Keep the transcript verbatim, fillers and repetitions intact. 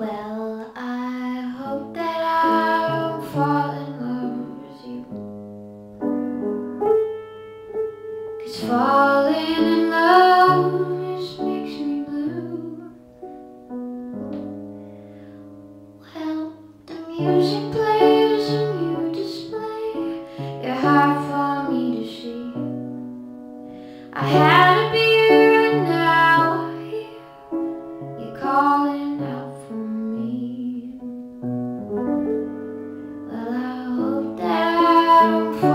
Well, I hope that I don't fall in love with you, 'cause falling in love just makes me blue. Well, the music plays and you display your heart for me to see. I had a beer and now I hear you calling out for me. Well, I hope that I don't fall